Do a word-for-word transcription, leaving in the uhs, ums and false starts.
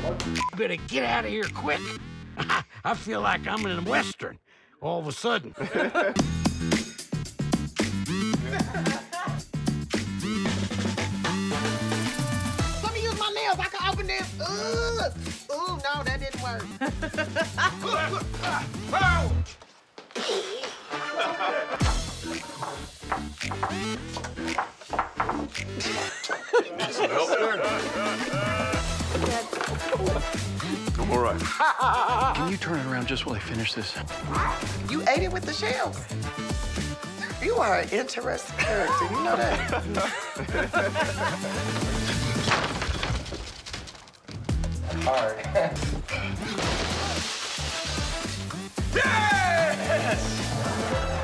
Better get out of here quick. I feel like I'm in a Western all of a sudden. Let me use my nails. I can open this. Ooh, Ooh no, that didn't work. Need some help there? I'm all right. Can you turn it around just while I finish this? You ate it with the shells. You are an interesting character. You know that? Hard. Yes!